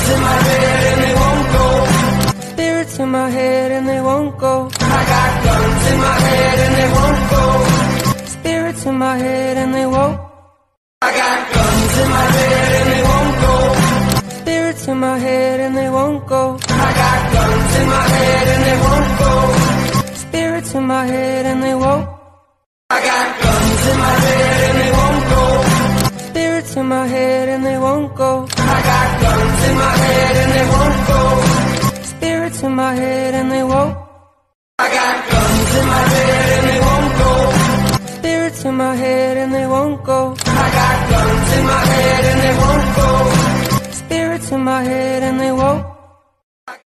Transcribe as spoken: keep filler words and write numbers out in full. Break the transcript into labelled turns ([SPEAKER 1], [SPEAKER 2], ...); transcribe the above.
[SPEAKER 1] in my head and they won't go. Spirits in my head and they won't go. I got guns in my head and they won't go. Spirits in my head and they won't. I got guns in my head and they won't go. Spirits in my head and they won't go. I got guns in my head and they won't go. Spirits in my head and they won't. I got guns in my head and they won't go. Spirits in my head and they won't go. I got guns in my head and they won't go. Spirits in my head and they won't. I got guns in my head and they won't go. Spirits in my head and they won't go. I got guns in my head and they won't go. Spirits in my head and they won't.